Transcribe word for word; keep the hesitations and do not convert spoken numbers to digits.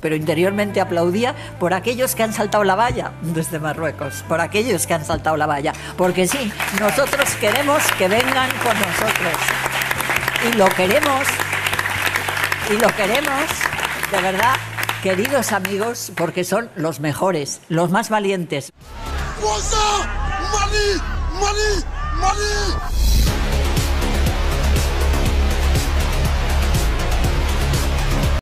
pero interiormente aplaudía por aquellos que han saltado la valla desde Marruecos, por aquellos que han saltado la valla, porque sí, nosotros queremos que vengan con nosotros, y lo queremos, y lo queremos, de verdad, queridos amigos, porque son los mejores, los más valientes. Mali, Mali, Mali.